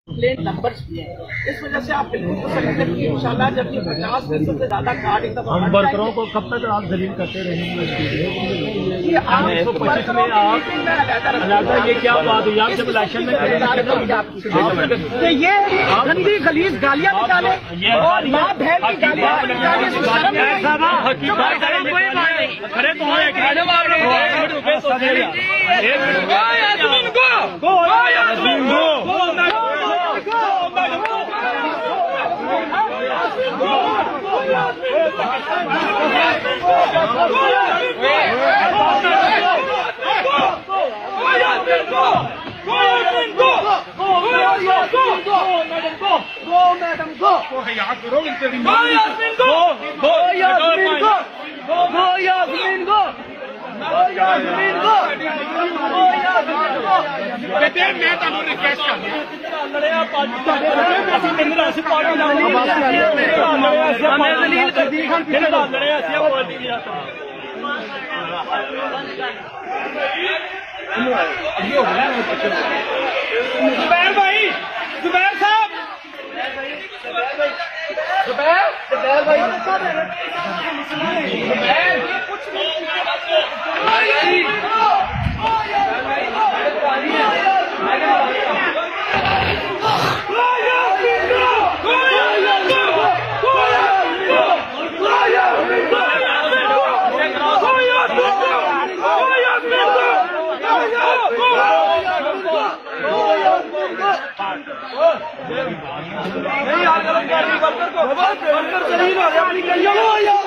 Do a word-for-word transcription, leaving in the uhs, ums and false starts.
Plane numbers भी हैं, इस वजह से आप बिल्कुल तो सही है कि इंशाल्लाह जब ये पचास फीसद से ज्यादा कार्ड एकदम हम वर्करों को कब तक आप जलील करते रहेंगे? ये आप वर्करों की मीटिंग में अलग ये क्या बात हुई? आप जब इलेक्शन में कि ये गंदी गलीज गालियां निकाले और माँ बहन की गालियां निकाले, इसको शर्म जुबैर भाई, जुबैर साहब, जुबैर जुबैर भाई, नहीं यार, वर्कर को वर्कर जलील हो रहे अपनी गलियों में।